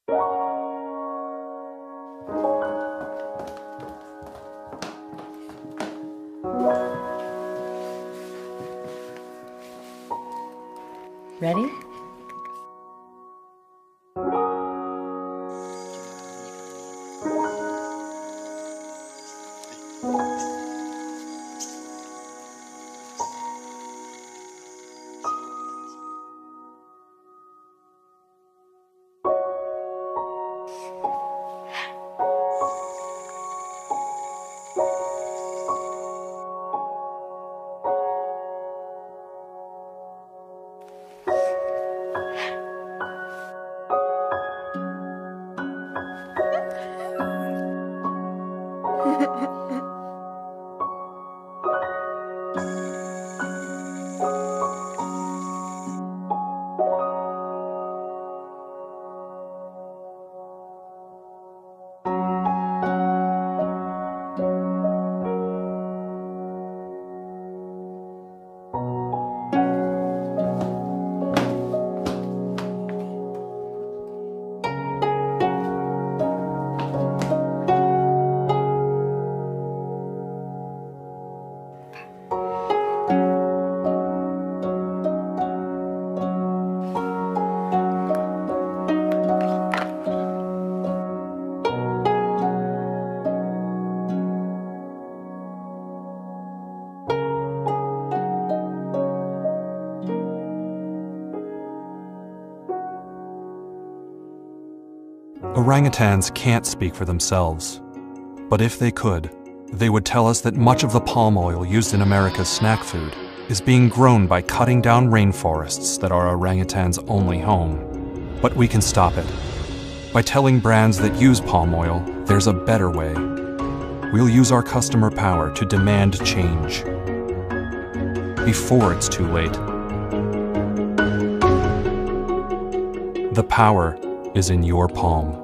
Ready? Orangutans can't speak for themselves, but if they could, they would tell us that much of the palm oil used in America's snack food is being grown by cutting down rainforests that are orangutans' only home. But we can stop it. By telling brands that use palm oil there's a better way. We'll use our customer power to demand change before it's too late. The power is in your palm.